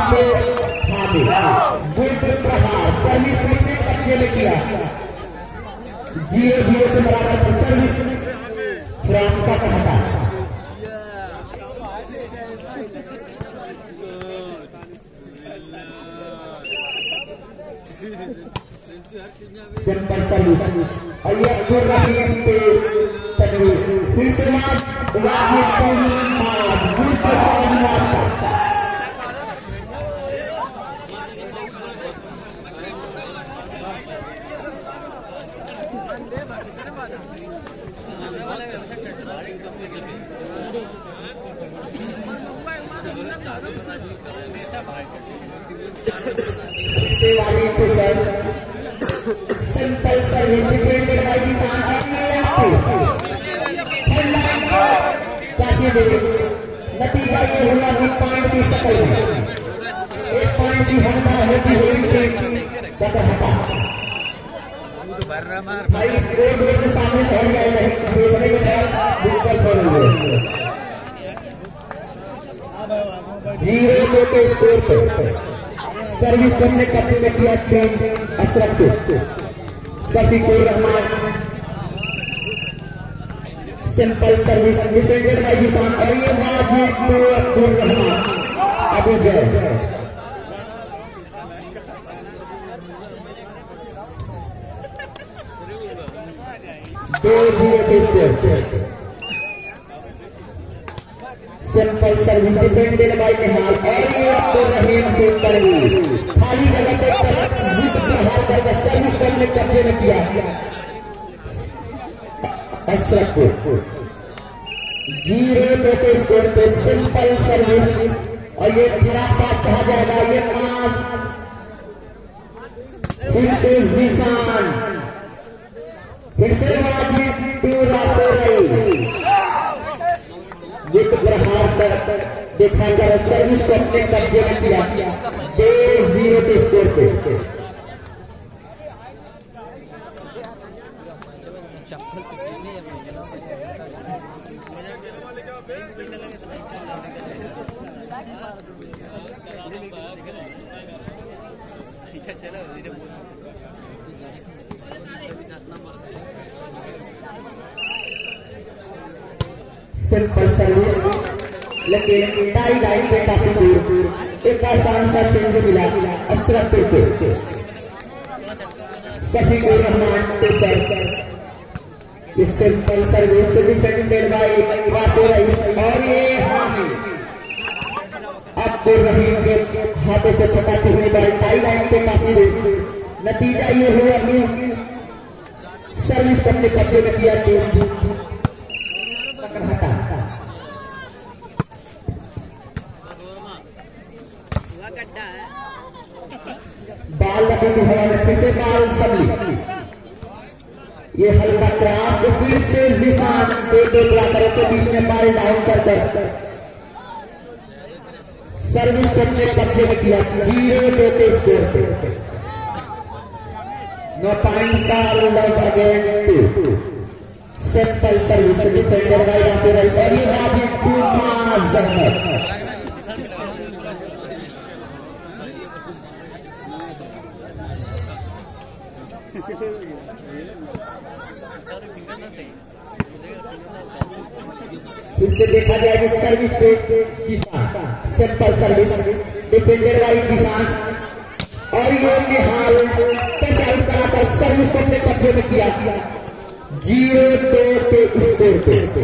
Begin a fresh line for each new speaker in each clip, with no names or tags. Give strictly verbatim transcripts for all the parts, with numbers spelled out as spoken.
पे हावी बुलबुल प्रहार सर्विस कितने कब्जे में किया जीरो जीरो से बराबर पर सर्विस फ्रॉम का कहता सिंपल सर्विस और ये पूरा टीम पे तकलीफ फिर से बात वाहिद पूरी बात बुलबुल सिंपल सर्विस डिफेंडेड बाय किसान काफी देर नतीजा ये हुआ कि पॉइंट की सकल एक पॉइंट की हंडा होती हुई कदर हटा भाई स्कोर बोर्ड के सामने ठहर जाए नहीं देखने के बाद बिल्कुल करेंगे जीरो दो के स्कोर पर सर्विस करने कब्जे में किया team Ashraf Shafiqur Rahman simple service defended by Kisan और ये वाजिद तो अब्दुल रहमान अबू जय दो जीरो के score simple service defended by Nihal और ये अब्दुल रहीम की तरवी खाली जगह पे प्रहार करके सर्विस करने कब्जे में किया अशरफ जीरो दो के स्कोर पे सिंपल सर्विस और ये खराब पास कहा जाएगा ये पास फिर से जीसान फिर से वाजिद पूरा हो रही विकेट प्रहार कर देखा जा सर्विस को अपने कब्जे में किया दो जीरो के स्कोर पे सिंपल सर्विस लेकिन टाई लाइन पे काफी दूर एक आसान सा चेंज मिला अशरफ पे शफीकुर रहमान पे सर ये simple service defended by Wahid Rais और ये अब्दुल रहीम के हाथों से छटाती हुई बॉल टाई लाइन पे काफी दूर नतीजा ये हुआ कि सर्विस अपने कब्जे में किया हटा बाल लगे हवा में फिर से बाल सबली ये हल्का क्रॉस फिर से जीसान दो दो प्लाटरों के बीच में बाल डाउन कर कर सर्विस को अपने कब्जे में किया जीरो दो के स्कोर पे no points are love again two simple service defender by Wahid Rais और ये वाजिद पूरा जहमत फिर से देखा जाए कि सर्विस पे किसान simple service defender bye Kisan और ये निहाल टच आउट कराकर सर्विस को अपने कब्जे में किया जीरो दो के स्कोर पे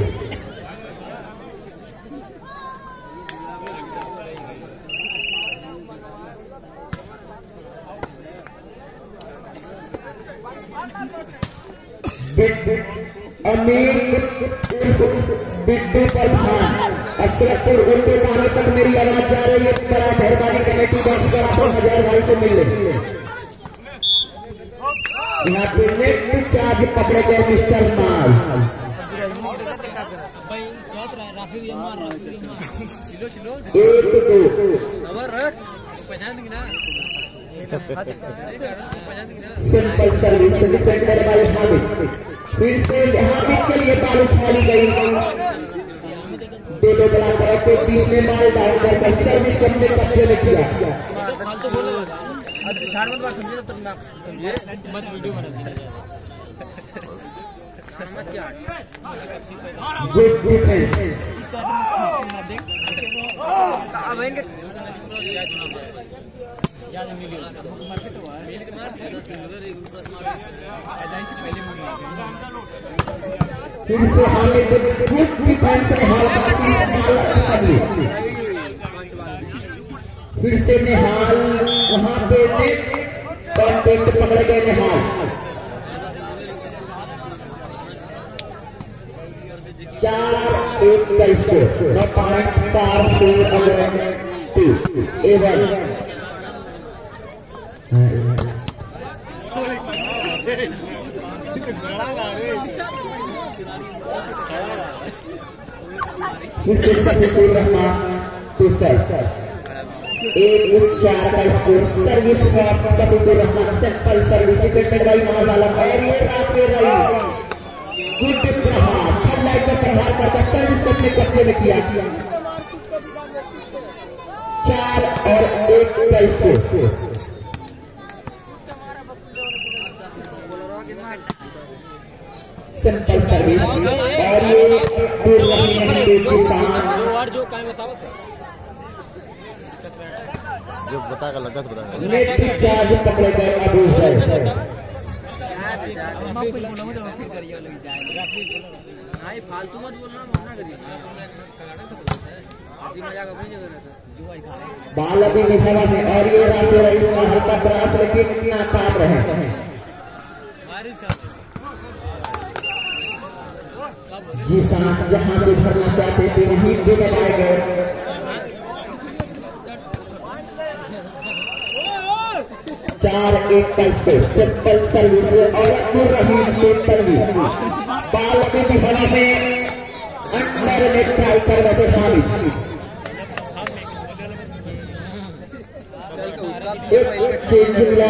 अमीर बिट्टू प्रधान अशरफपुर उर्दू पाने तक मेरी आवाज जा रही है बड़ा मेहरबानी कमेटी बॉक्स पर आपको हजार भाई से मिल रही यहाँ पे नेट चार्ज पकड़े गए मिस्टर माल एक दो simple service defender by Hamid फिर से हामिद के लिए बाल उछाली गई दो दो बड़ा और के बीच में माल डाउन कर सर्विस को अपने कब्जे में किया। Good defence. फिर से हामिद गुड डिफेंस निहाल बाकी फिर से निहाल वहां पे कॉन्टेक्ट पकड़े गए निहाल। चार एक का स्कोर नौ पॉइंट चार फोर अगेन टू एवन। फिर से सफीकुर रहमान टू सर्व एक चार का score. Service for Safikur Rahman simple service defended by Nawaz Alam और ये राफेल रही गुड प्रहार थर्ड लाइन पर प्रहार करके सर्विस को अपने कब्जे में किया। चार और एक का स्कोर। सिंपल सर्विस और ये दूर रही है जो काम बताओ जो बता का लगा बता नेट चार्ज पकड़े गए अबू सर। फालतू मत बोलना मना करिए बाल अभी निभावा में और ये रास्ते रईस का हल्का प्रयास लेकिन नाकाम रहे। जी साथ जहां से भरना चाहते थे वहीं भी दबाए गए। चार एक का स्कोर। सिंपल सर्विस और अब्दुल रहीम सर्विस बाल अभी भी हवा में अंदर में ट्राई कर रहे थे हामिद। एक चेंज मिला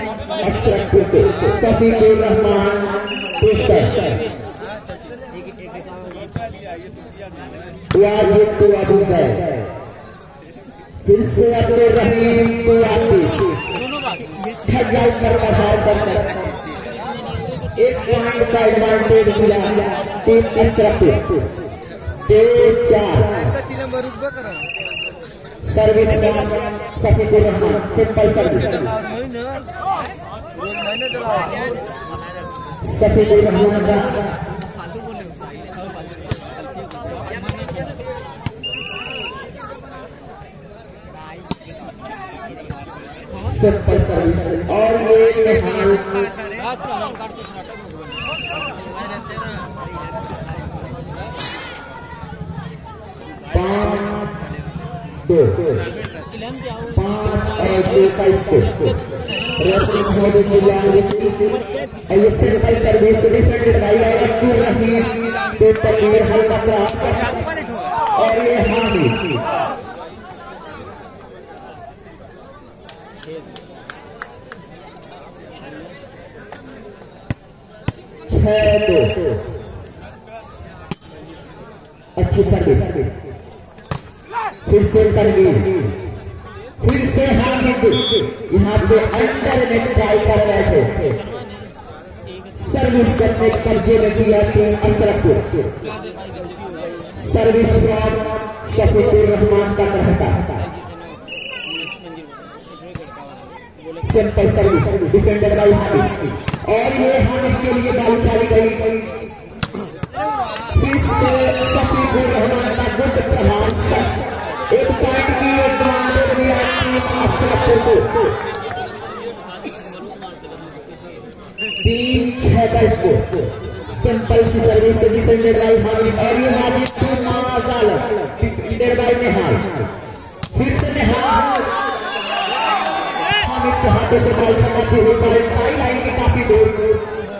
सफीकुर रहमान फिर से अब्दुल रहीम को आती कर प्रहार कर एक पॉइंट का एडवांटेज मिला टीम की तरफ से। चार service Safikur Rahman simple service Safikur Rahman का सिंपल सर्विस और ये निहाल दो पांच और दो का स्कोर। ये simple service defended by Abdul Rahim तो तकरीर हल्का प्रयास और ये हामिद। छह दो अच्छी सर्विस। फिर से तनवीर फिर से हामिद यहाँ पे अंडर नेट ट्राई कर रहे थे। सर्विस करने कब्जे में किया team Ashrafpur. Service from Safikur Rahman का कहता simple service defended by Hamid और ये हामिद के लिए बाल उछाली गई। फिर से सफीकुर रहमान का गुड प्रहार एक पॉइंट की एडवांटेज मिला अशरफपुर को। तीन छह का स्कोर। सिंपल की सर्विस से डिफेंडेड बाय हामिद और ये Hamid to Nawaz Alam defended by Nihal. फिर से निहाल हामिद के हाथों से बॉल चलाते हुए बाई लाइन की काफी दूर।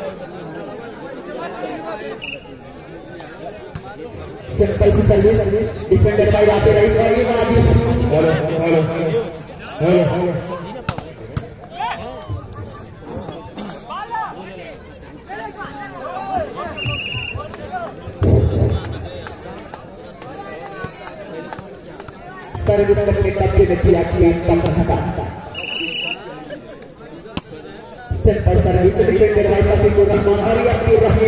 सिंपल सी service defended by Rafel Rais और ये वाजिब हेलो हेलो हेलो सर्विस अपने कब्जे में किया टीम का प्रहता सिंपल सर्विस डिफेंडर भाई सफीकुर रहमान और यकीन रहीम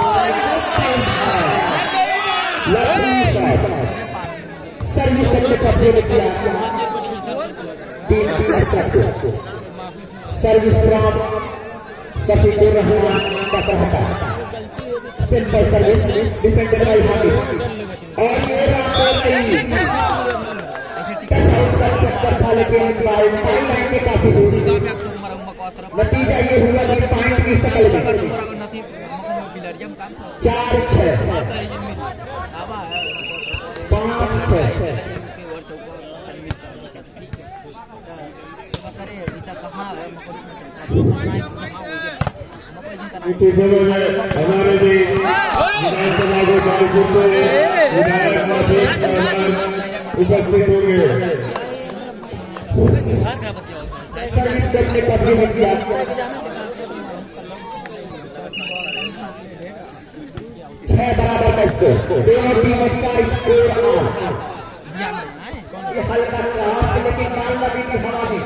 सर्विस अपने कब्जे में किया टीम की अशरफ सर्विस फ्रॉम सफीकुर रहमान का प्रहता सिंपल सर्विस डिफेंडर भाई हामिद और ये रातों नहीं कर सकता था लेकिन लाइन के काफी दूर नतीजा ये हुआ कि पॉइंट की शक्ल में चार छह पाँच छह
हमारे भी विधानसभा को कानपुर में विधायक उपस्थित होंगे।
सर्विस करने का भी किया छह बराबर का स्कोर दोनों टीमों का स्कोर ये हल्का क्रॉस लेकिन बाल लगी की हवा में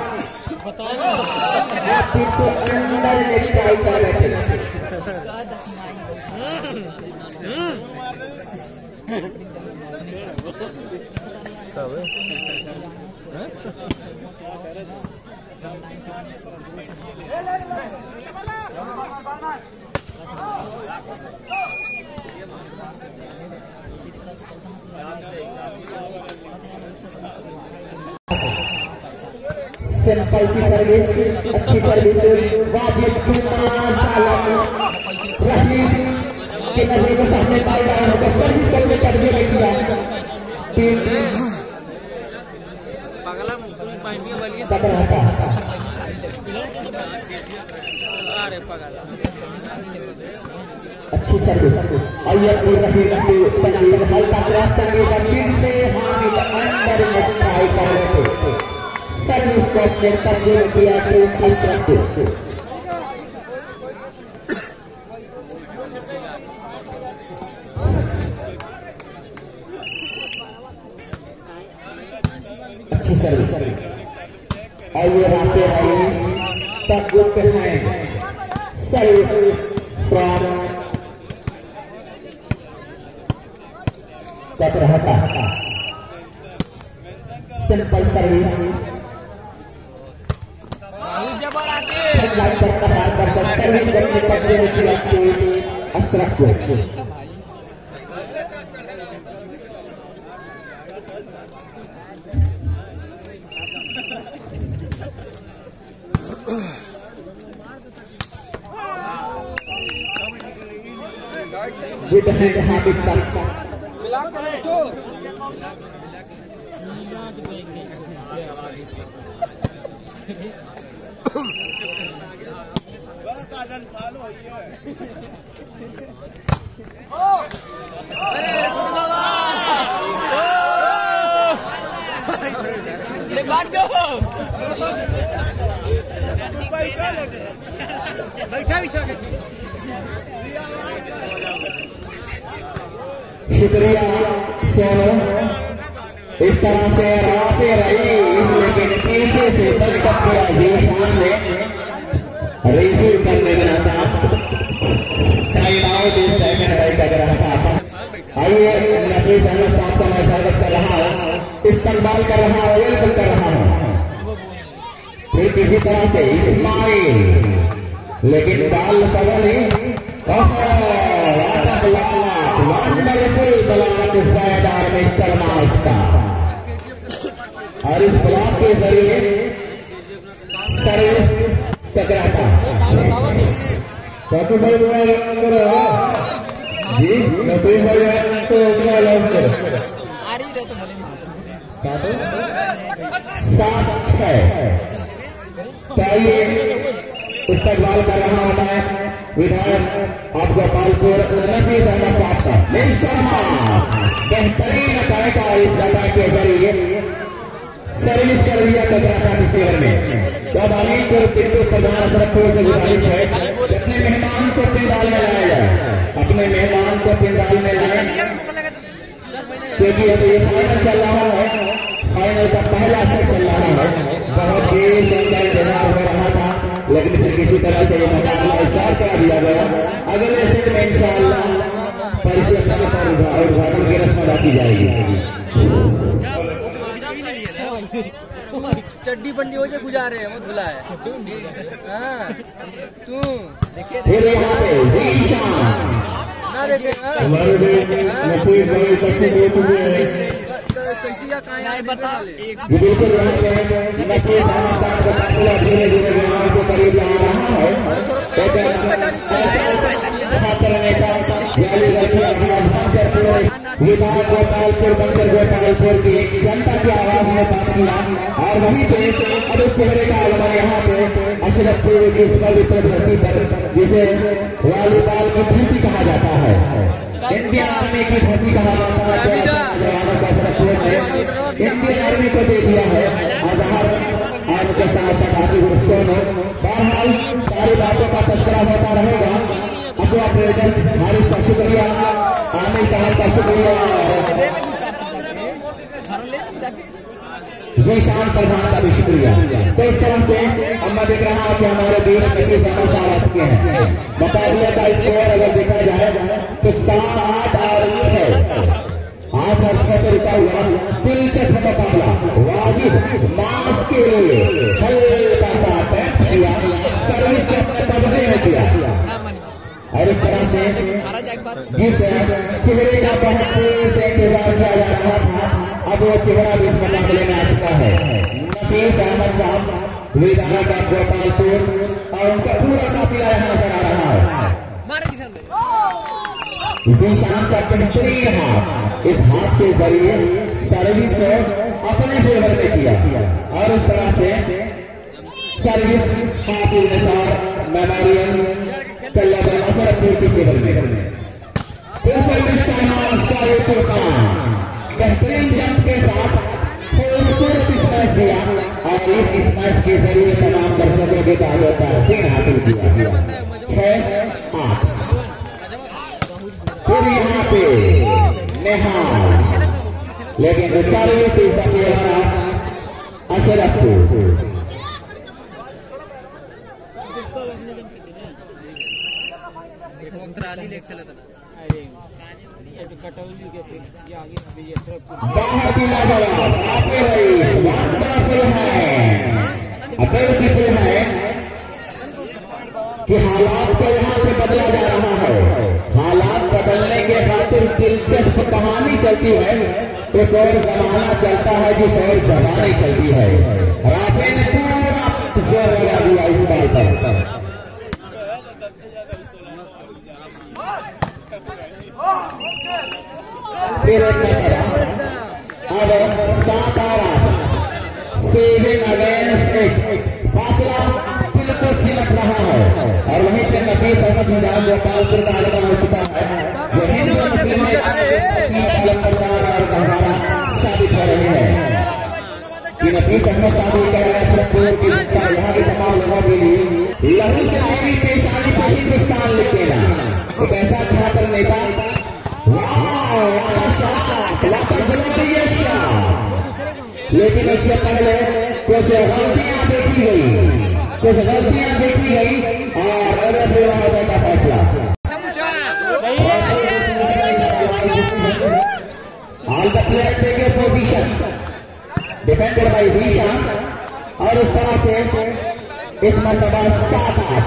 आप तो अंदर में ट्राई कर रहे थे सिंपल सी सर्विस अच्छी सर्विस वाजिब रहीम की नजर के सामने पाई डाउन होकर सर्विस करने कब्जे में किया अच्छी सर्विस हल्का क्रॉस करने का फिर से हामिद अंदर में ट्राई कर रहे थे सर्विस को अपने कब्जे में किया टीम अशरफ अच्छी सर्विस और ये राते राइस तक ग्रुप है सर्विस फ्रॉम रहता सिंपल सर्विस लाइन पर कहार कर सर्विस करने कब्जे में किया टीम अशरफ को Good hand habit touch. शुक्रिया सोनू इस तरह से राते रही लेकिन पीछे से बल कप गया हिंदुस्तान में रिसीव करने का था टाइम आउट इस सेकंड बाई का रहता था। आइए नफीस अहमद साहब का मैं स्वागत कर रहा हूँ इस्तकबाल कर रहा हूँ वेलकम कर रहा हूँ फिर किसी तरह से इस्माइल लेकिन बाल सवाल ही वंडरफुल ब्लॉक सैदार मिस्टर मास्का और इस ब्लॉक के जरिए सर्विस टकराता कभी भाई करो जी कभी भाई तो करो सात छह पहले इस्तकबाल कर रहा हूं मैं विधायक आप गोपालपुर नफीस अहमद साहब का बेहतरीन अटैका इस अटैक के जरिए सर्विस कर दिया कदराता के फेवर में। जब अलीपुर पिंटू प्रधान अशरफपुर से गुजारिश है अपने मेहमान को पिंडाल में लाया जाए अपने मेहमान को पिंडाल में लाए क्योंकि अभी ये फाइनल चल रहा है फाइनल का पहला सेट चल रहा है। बहुत देर तक इंतजार हो रहा था, लेकिन फिर किसी तरह से ये मुकाबला स्टार्ट करा दिया गया। अगले सेट में इंशाअल्लाह परिचय और उद्घाटन की रस्म अदा की जाएगी।
चड्डी बंडी हो जाए गुजारे मत बुलाए। तू
फिर यहाँ पे जीशान
ना देखे
हमारे भी नसीब भाई सबसे हो चुके हैं।
बता
ये बिल्कुल यहाँ पे नसीब अहमद खान का काफिला धीरे धीरे ग्राउंड के करीब आ रहा है। विधायक गोपालपुर बंकर गोपालपुर की जनता की आवाज ने बात किया और वहीं पे अब इस चेहरे का आगमन यहाँ पे अशरफपुर की पवित्र धरती पर, जिसे वॉलीबॉल की धरती कहा जाता है, इंडियन आर्मी की धरती कहा जाता है। जवानों को अशरफपुर ने इंडियन आर्मी को दे दिया है अजहर और उनके साथ साथ आगे ग्रुप्सों ने। बहरहाल सारी बातों का तस्करा होता रहेगा। अपना प्रेजेंट हारिस का शुक्रिया, आमिर साहब का शुक्रिया और जीशान प्रधान का भी शुक्रिया। तो इस तरह से अब मैं देख रहा हूँ कि हमारे बीच नसीब अहमद साहब आ चुके हैं। मुकाबले का स्कोर अगर देखा जाए तो सात आठ और छह आठ और छह से रुका हुआ दिलचस्प मुकाबला। वाजिब मास के लिए हल्का सा पैंट किया, सर्विस के अपने कब्जे में किया और इस तरह से जिस चेहरे का बहुत से इंतजार किया जा रहा था, अब वो चेहरा भी इस मुकाबले में आ चुका है। नसीब अहमद साहब विधायक ऑफ गोपालपुर और उनका पूरा काफिला यहाँ नजर आ रहा है। जीशान का बेहतरीन हाथ, इस हाथ के जरिए सर्विस को अपने फेवर में किया और इस तरह से सर्विस हाफिज निसार मेमोरियल कल्याण अशरफपुर की टेबल में बेहतरीन जंप के साथ खूबसूरत स्मैश दिया और इस स्मैश के जरिए तमाम दर्शकों के ताजों का सीन हासिल किया। छह आठ फिर यहाँ पे नेहाल, लेकिन service is the favour Ashrafpur. बाहर की लाजवाब आते हुए वंडरफुल है, ब्यूटीफुल है कि हालात को यहाँ से बदला जा रहा है। हालात बदलने के खातिर दिलचस्प कहानी चलती है, उस और जमाना चलता है जिस और जमाने चलती है। राफे ने पूरा जोर लगा दिया इस बाल पर। फिर एक नजर अब सात और आठ सेवन अगेंस्ट एट, फासला बिल्कुल सिमट रहा है और वहीं से नसीब अहमद विधायक गोपालपुर का आगमन हो चुका है, जो हिंदू मुस्लिम अलंकार और गहवारा साबित हो रहे हैं कि नसीब अहमद साहब कह रहे हैं अशरफपुर की जनता, यहाँ के तमाम लोगों के लिए लहू से मेरी पेशानी पर हिंदुस्तान लिख देना। एक ऐसा छात्र नेता, लेकिन उससे पहले कुछ गलतियां देखी गई, कुछ गलतियां देखी गई और अवैध महोदय का फैसला। All the player take a position defended by Zeeshan और इस तरह से इस मर्तबा सात आठ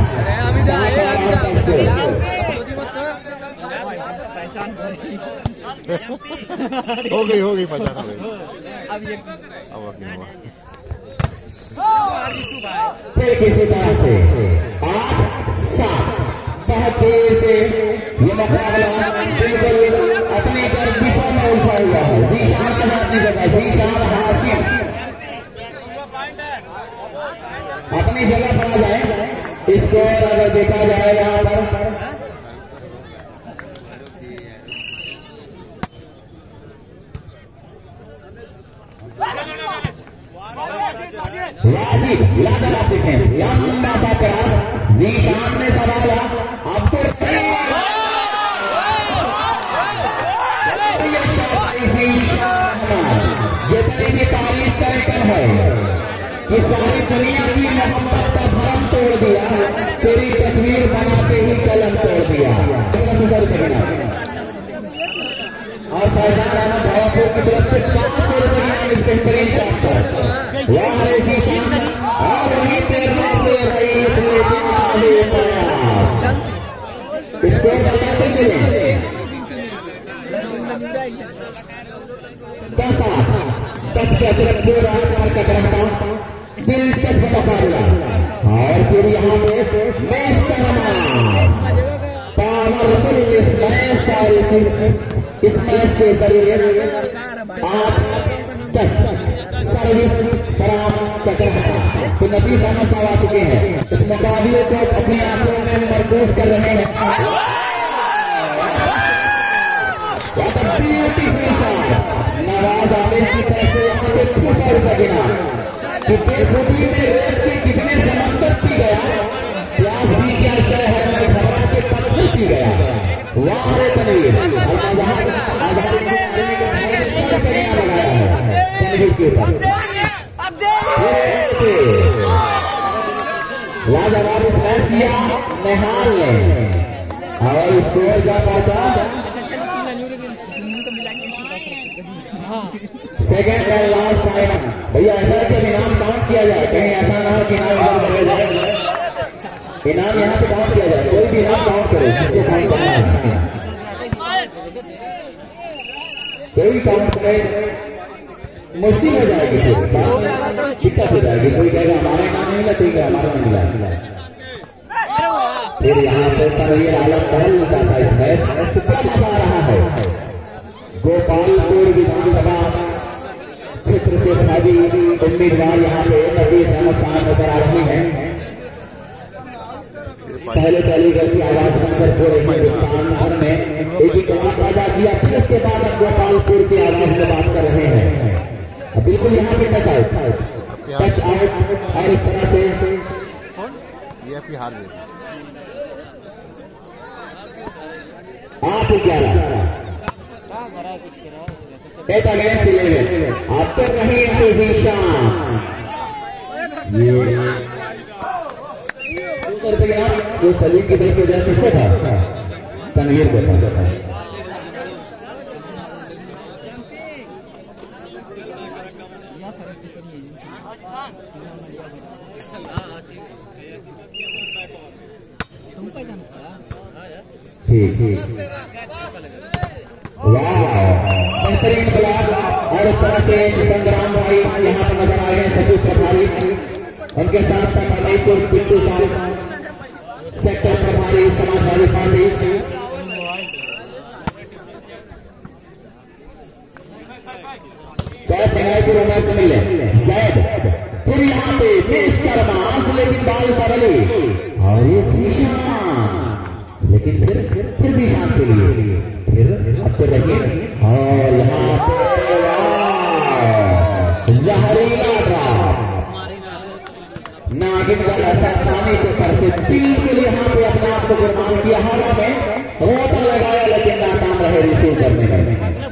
हो गई हो गई पचास हो गई।
फिर किसी तरह से आठ सात बहुत देर से ये मुकाबला बिल्कुल अपनी तरफ दिशा में उलझा हुआ है। जीशान आज अपनी जगह, जीशान हाशिम अपनी जगह पर आ जाए। इसको अगर देखा जाए यहाँ पर वाजिब लाजवाब देखें, लंबा सा क्रॉस जीशान ने संभाला। अब्दुल जितनी भी तारीफ है कि सारी दुनिया की मोहब्बत का भरम तोड़ दिया, तेरी तस्वीर बनाते ही कलम तोड़ दिया। और फैजान अहमद भावापुर की तरफ से पांच सौ रुपए की नाम इस बेहतरीन शॉट पर वाह रे जीशान और वहीं पे राते रईस लेकिन आगे प्रयास स्कोर बताते चले दस आठ दस के अशरफ को रात पर कदम का दिलचस्प मुकाबला। और फिर यहाँ पे मैच का पावरफुल इस मैच और इस मैच के जरिए आठ दस सर्विस फराम कदम तो नबी खाना साहब आ चुके हैं, इस मुकाबले को अपनी आंखों में मरकूज कर रहे हैं। ब्यूटीफुल शॉट नवाज आमिर की तरफ से यहाँ पे छह सौ रुपए गिना कि बेखुदी में रेत के कितने समंदर पी गया, प्यास भी क्या शय है, मैं घबरा के पत्थर पी गया। वाह रे तनवीर लगाया है तनवीर के ऊपर लाजवाब मैच किया निहाल ने और स्कोर का पहुंचा सेकेंड एंड लास्ट फाइनल। भैया ऐसा है कि इनाम काउंट किया जाए, कहीं ऐसा ना हो कि इनाम इधर करे जाए, इनाम यहाँ पे काउंट किया जाए, कोई भी इनाम काउंट करे इसको काउंट करना है, कोई काउंट करे मुश्किल हो जाएगी, फिर दिक्कत हो जाएगी, कोई कहेगा हमारा इनाम नहीं मिला, कोई कहेगा हमारा नहीं मिला। फिर यहाँ पे तनवीर आलम बहल का सा इस मैच कितना मजा आ रहा है। गोपालपुर विधानसभा क्षेत्र से भावी उम्मीदवार यहाँ पे नबीस अहमद खान नजर आ रही हैं। पहले पहली गलती आवाज बनकर पूरे हिंदुस्तान भर में एक ही कमाल पैदा किया, फिर उसके बाद अब गोपालपुर की आवाज में बात कर रहे हैं। बिल्कुल यहाँ पे टच आउट टच आउट और इस तरह से
ये आपकी हार गई
आठ ग्यारह एट अगेंस्ट इलेवन आप तो नहीं इंपोजिशन रुपए के नाम जो सलीम की तरफ से जाए किसको था, तनवीर को था। ठीक ठीक बेहतरीन ब्लॉक और इस तरह से संग्राम भाई यहाँ पर नजर आए हैं, सचिव प्रभारी, उनके साथ साथ अमीरपुर पिट्टू साहब सेक्टर प्रभारी समाजवादी पार्टी। फिर मिले जैद, फिर यहाँ पे देश करमास लेकिन बाल सरली और ये शीशान, लेकिन फिर फिर भी शान के लिए फिर अब तो देखिए और यहाँ पे जहरीला ड्रॉप नागिन वाला पानी के पर से बिल्कुल यहाँ पे अपने आप को गुरमान किया, हवा में रोता लगाया लेकिन नाकाम रहे रिसीव करने में।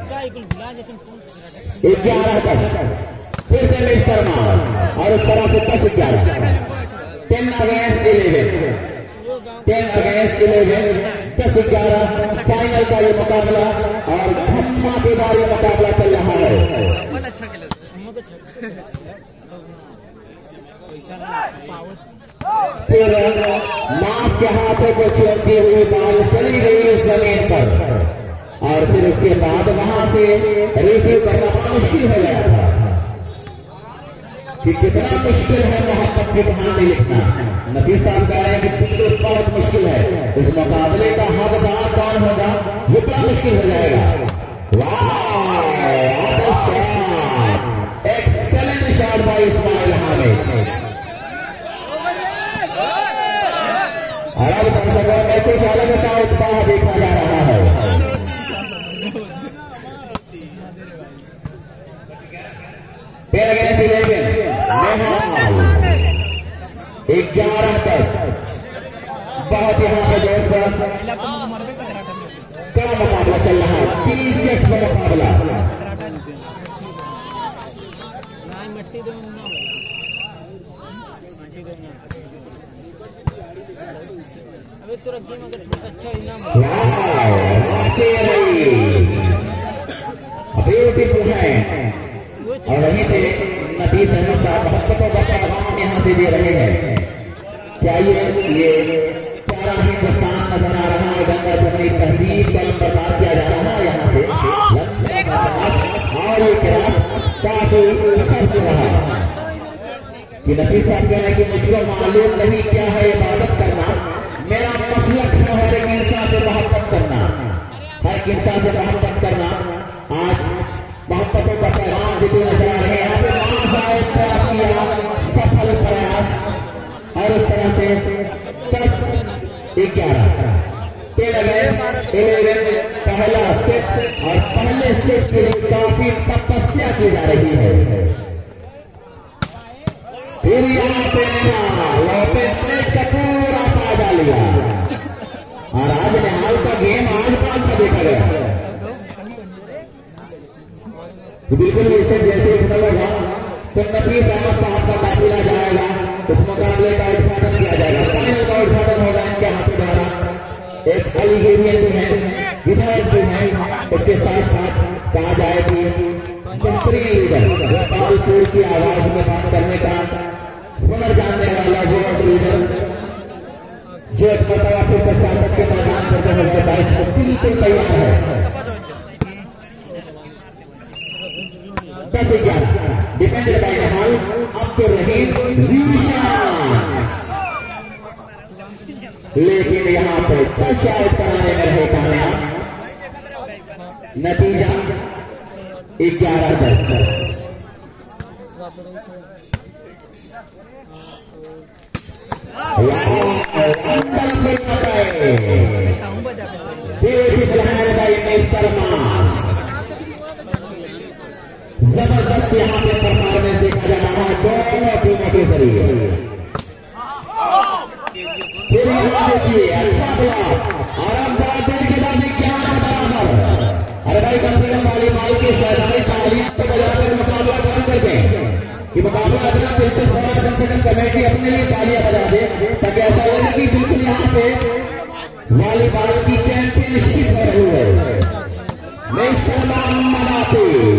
ग्यारह दस फिर से मिस्टर मार और इस तरह से दस ग्यारह ten against eleven ten against eleven दस ग्यारह फाइनल का ये मुकाबला और धमाकेदार ये मुकाबला चल रहा है। फिर नाथ के हाथों को चुनती हुई बाल चली गई इस जमीन पर और फिर उसके बाद वहां से रिसीव करना मुश्किल हो गया था कि कितना मुश्किल है मोहब्बत की कहानी लिखना। नबी साहब कह रहे हैं कि बिल्कुल बहुत मुश्किल है, इस मुकाबले का हकदार कौन होगा ये बड़ा मुश्किल हो जाएगा। वाह excellent shot by Ismail Hamid. और अब दर्शकों में कुछ अलग सा उत्साह देखा जा रहा है। ग्यारह दस बहुत यहाँ पे जोर पर कड़ा मुकाबला चल रहा है, दिलचस्प मुकाबला।
अबे तो रख मगर अच्छा इनाम
ब्यूटीफुल है। और वहीं पे नबीस अहमद साहब मोहब्बतों का पैगाम यहाँ से दे रहे हैं। क्या ये ये सारा हिंदुस्तान नजर आ रहा है, गंगा जमुनी तहजीब का बर्बाद किया जा रहा है यहाँ पे, और ये क्रास काफी सख्त रहा कि नबीस साहब कह रहे हैं कि मुझको मालूम नहीं क्या है इबादत करना, मेरा मसलक है हर एक इंसान से मोहब्बत करना, हर एक इंसान से मोहब्बत करना। आज मोहब्बतों का पैगाम देते नजर आ रहे हैं। यहाँ पे माँ प्रयास किया, सफल प्रयास, और इस तरह से दस ग्यारह इलेवन पहला सेट, और पहले सेट के लिए काफी तपस्या की जा रही है। फिर यहाँ पे मेरा लॉपेज ने पूरा फायदा लिया, और आज निहाल का गेम आज कौन सा देखा गया? बिल्कुल वैसे जैसे खत्म होगा तो नबीस अहमद साहब का काफिला जाएगा, इस मुकाबले का उद्घाटन किया जाएगा, फाइनल का उद्घाटन होगा इनके हाथों द्वारा। एक अलीगेरियन भी है, विधायक भी है, इसके साथ साथ कहा जाए कि कंट्री लीडर गोपालपुर की आवाज में बात करने का हुनर जानने वाला वो लीडर जो एक बताया फिर प्रशासन के मैदान पर दो हजार बाईस में बिल्कुल तैयार है। दस ग्यारह डिफेंडेड बाय नहाल अब्दुल रहीम जीशान, लेकिन यहाँ पे टच आउट कराने में रहे कामयाब। नतीजा ग्यारह दस। अंदर मिलना पाए ब्यूटीफुल हैंड बाय मिस्टर मास। जबरदस्त यहाँ पे परफॉर्मेंस देखा जा रहा है दोनों टीमों के जरिए। फिर यहाँ देखिए अच्छा ब्लॉक, और अब बहुत देर के बाद ग्यारह बराबर। अरे भाई कम से कम वाली माल के शहदाई तालियां तो बजाकर मुकाबला गर्म कर दें कि मुकाबला इतना दिलचस्प हो रहा है, कम से कम कमेटी अपने लिए तालियां बजा दे ताकि ऐसा लगे कि बिल्कुल यहाँ पे वॉलीबॉल की चैंपियनशिप हो रही है। मिस्टर मोहम्मद आतिफ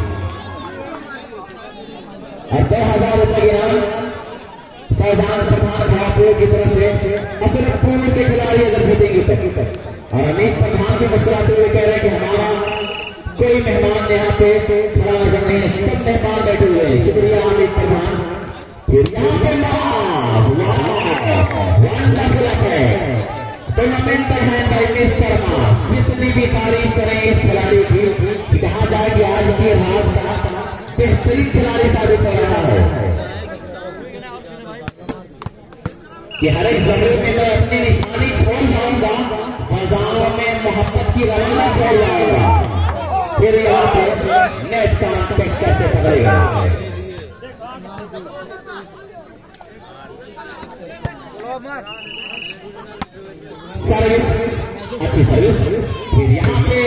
और दो हजार रुपये इनाम फैजान प्रधान भापुर की तरफ से असरपुर के खिलाड़ी अगर जीतेंगे तो। और अमित प्रधान भी मुस्कुराते हुए कह रहे हैं कि हमारा कोई मेहमान यहाँ पे खड़ा नजर नहीं है, सब मेहमान बैठे हुए हैं। शुक्रिया अमित प्रधान। फिर यहाँ पे वंडरफुल है टूर्नामेंटल है बाई मिस्टर मास। जितनी भी तारीफ करें इस खिलाड़ी की, कहा जाए कि आज की रात का बेहतरीन खिलाड़ी साबित हो रहा है कि हर एक जमीन में मैं अपनी निशानी छोड़ जाऊंगा, फजाओं में मोहब्बत की रवाना छोड़ जाऊंगा, फिर यहाँ पे नेट कॉन्टेक्ट करके पकड़ेगा। सर्विस अच्छी सर्विस। फिर यहाँ पे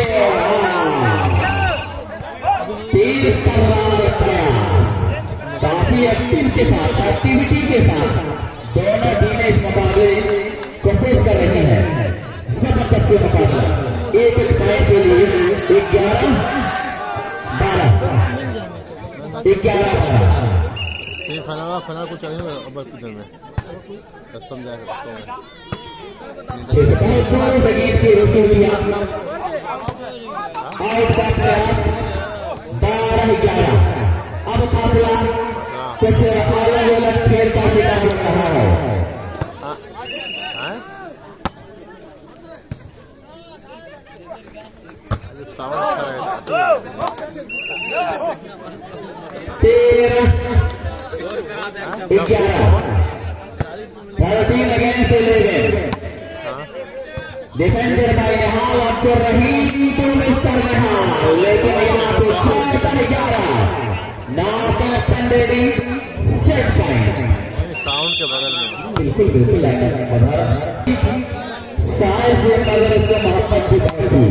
तेज तर्रार प्रयास, काफी एक्टिव के साथ एक्टिविटी के साथ दोनों टीमें इस मुकाबले को पेश कर रही हैं। जबरदस्त मुकाबला एक एक पॉइंट के लिए ग्यारह बारह ग्यारह बारह।
फना फना कुछ नहीं अब कुछ में कस्टम जाएगा
बहुत दूर बगीर की रसूलिया आउट का प्रयास बारह ग्यारह। अब फासला कुछ अलग अलग खेल का शिकार हो रहा है। तेरह ग्यारह thirteen against eleven. Defender by Nihal Abdul Rahim to mister Nihal, लेकिन यहाँ पे चौदह ग्यारह नॉट पंडेडी सेट पॉइंट
साउंड के बगल में।
बिल्कुल बिल्कुल साय से अगर इसको मोहब्बत की बात थी।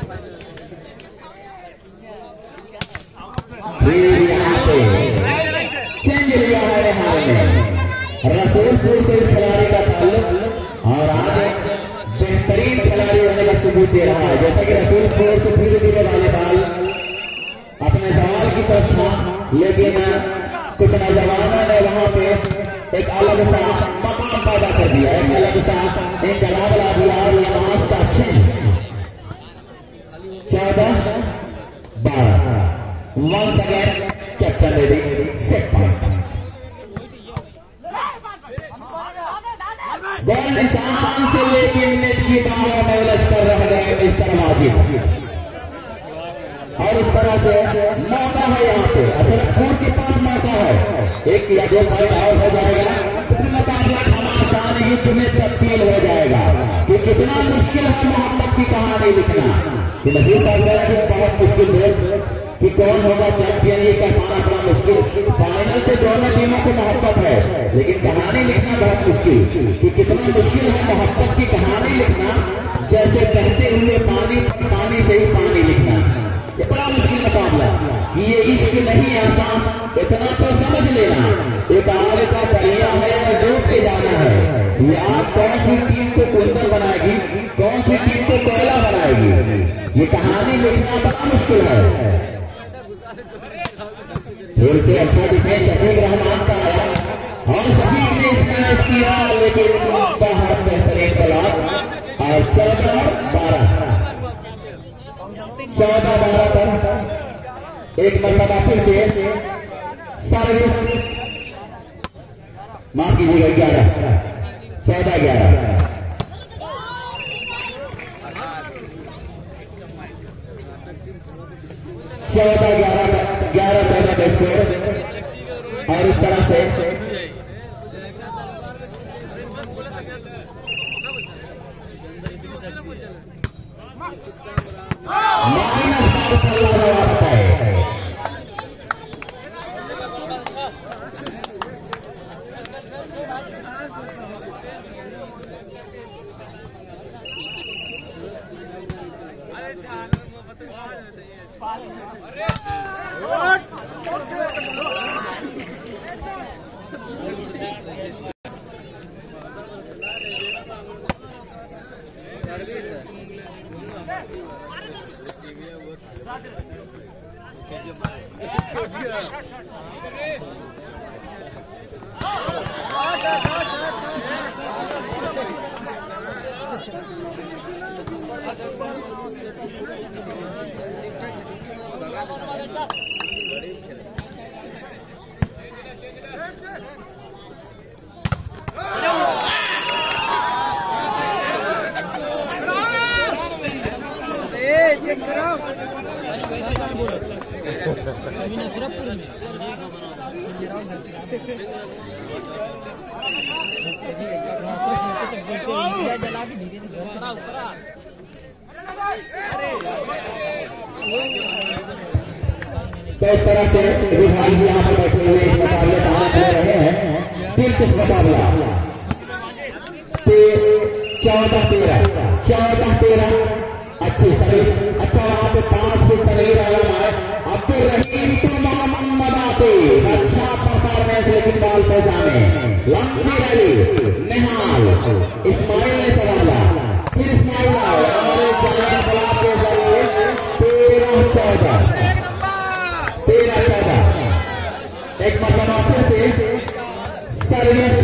फिर यहाँ पे दे रहा है। जैसा कि रसूलपुर से धीरे धीरे वॉलीबॉल अपने सवाल की तरफ था, लेकिन कुछ नौजवानों ने वहां पे एक अलग सा मकाम पैदा कर दिया, एक अलग सा इंकलाब ला दिया और ये मास का छिन चौदह बारह once again captain ready set point. Ball चांद से लेकिन नेट की बाहों में उलझ कर रह गए मिस्टर वाजिब, और इस तरह से मौका है यहाँ पे असलपुर के पास मौका है, एक या दो पॉइंट आउट हो जाएगा तो फिर मुकाबला घमासान युद्ध में तब्दील हो जाएगा कि कितना मुश्किल है मोहब्बत की कहानी लिखना। कि नबी साहब कह रहे बहुत मुश्किल है कि कौन होगा चैंपियन, ये कह पाना बड़ा मुश्किल। फाइनल पे दोनों टीमों को मोहब्बत है, लेकिन कहानी लिखना बहुत मुश्किल। कि कितना मुश्किल है मोहब्बत की कहानी लिखना, जैसे बहते हुए पानी पानी से ही पानी लिखना। ये बड़ा मुश्किल मुकाबला कि ये इश्क नहीं आसान, इतना तो समझ लेना। एक आग का दरिया है और डूब के जाना है। ये आग कौन सी टीम को कुंदन बनाएगी, कौन सी टीम को कोयला बनाएगी, ये कहानी लिखना बड़ा मुश्किल है। फिर से अच्छा डिफेंस शफीक रहमान का आया और शफीक ने स्मैश किया, लेकिन बहुत बेहतरीन ब्लॉक और चौदह बारह चौदह बारह पर एक मरतबा फिर से सर्विस, माफ कीजिएगा ग्यारह चौदह ग्यारह चौदह ग्यारह ग्यारह चौदह का स्कोर। और इस तरह से माइनस बार पर लाजवाब है। तो इस तरह से विभाग यहाँ पर बैठे हुए इस मुकाबले का आनंद ले रहे हैं। दिलचस्प मुकाबला चौदह तेरह चौदह तेरह अच्छी सर्विस, अच्छा वहां पे पांच फुट तनीर आलम है। अब्दुल रहीम टू मोहम्मद आतिफ, अच्छा परफॉर्मेंस, लेकिन बॉल पैसा में लंबी रैली निहाल इस्माइल ने संभाला, फिर इस्माइल हमारे जान बला के जरिए तेरह चौदह तेरह चौदह एक मरतबा फिर से सर्विस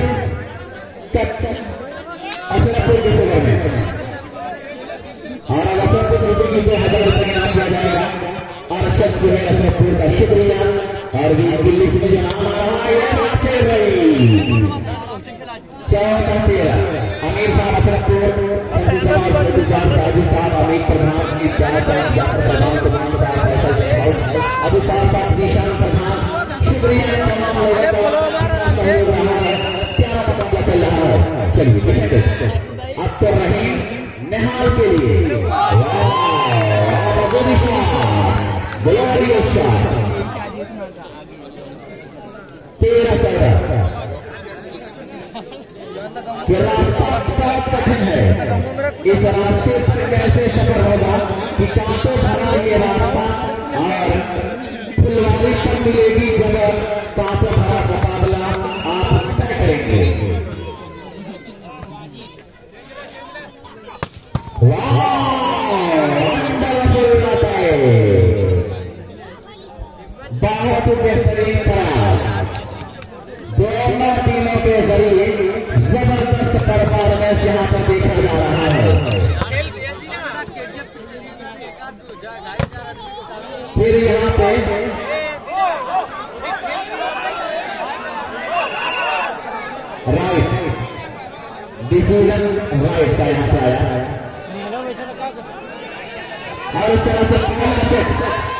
अशरफपुर के फेवर में, और अशरफपुर की दो हजार रुपए इनाम दिया जाएगा। और शख्स जो है अशरफपुर का शुक्रिया, और वीर की लिस्ट में जो नाम आ रहा है चौदह तेरह अमीर साहब अशरफपुर, संजू सवाल राजू साहब, अमीर प्रधान प्रधान प्रधान साहब, अभी साहब साहब निशान प्रधान, शुक्रिया तमाम लोगों को सहयोग रहा है। प्यारा मुकाबला चल रहा है। चलिए देखेंगे अब्दुल रहीम निहाल के लिए तेरह चौदह ये रास्ता बहुत कठिन है। इस रास्ते पर कैसे सफर होगा कि कांटों भरा ये रास्ता, और फुलवारी पर मिलेगी जगह, कांटों भरा मुकाबला आप तय करेंगे। वाह बहुत ही बेहतरीन प्रयास, दोनों टीमों के जरिए जबरदस्त परफॉर्मेंस यहाँ पर देखा जा रहा है। फिर यहाँ पे राइट डिसीजन राइट का यहाँ पे आया और इस तरह से पहला सेट